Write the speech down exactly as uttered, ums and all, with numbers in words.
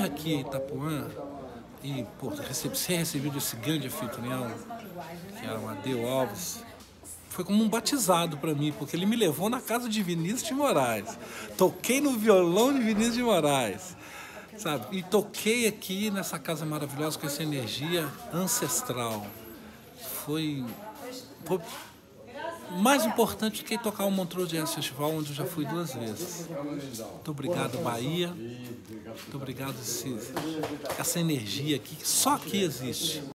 aqui em Itapuã e pô, recebi, ser recebido esse grande anfitrião, que é o Amadeu Alves, foi como um batizado para mim, porque ele me levou na casa de Vinícius de Moraes. Toquei no violão de Vinícius de Moraes, sabe? E toquei aqui nessa casa maravilhosa com essa energia ancestral. Foi, foi mais importante do que tocar o Montreux Jazz Festival, onde eu já fui duas vezes. Muito obrigado, Bahia. Muito obrigado, esse, essa energia aqui, que só aqui existe.